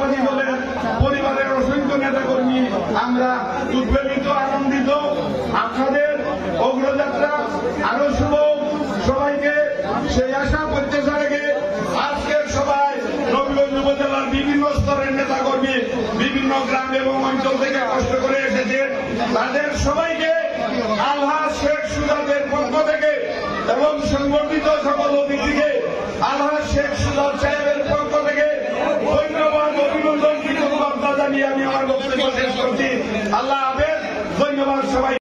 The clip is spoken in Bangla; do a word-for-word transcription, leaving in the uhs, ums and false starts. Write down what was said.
এলাকাবাসী বলেন, পরিবারের অসংখ্য নেতা কর্মী আমরা উদ্বেলিত, আনন্দিত। আপনাদের অগ্রযাত্রা আরো শুভ। সবাইকে সেই আশা প্রত্যাশা রেখে আজকের সভায় নবীগঞ্জ উপজেলার বিভিন্ন স্তরের নেতা কর্মী বিভিন্ন গ্রাম এবং অঞ্চল থেকে কষ্ট করে এসেছেন, তাদের সবাইকে আলহাজ শেখ সুজাতের পক্ষ থেকে এবং সংগঠিত সকল অতিথিকে আলহাজ শেখ সুজাত সাহেবের পক্ষ থেকে ধন্যবাদ, অভিনন্দন, কৃতজ্ঞতা জানিয়ে আমি আমার বক্তব্য শেষ করছি। আল্লাহ হাফেজ। ধন্যবাদ সবাই।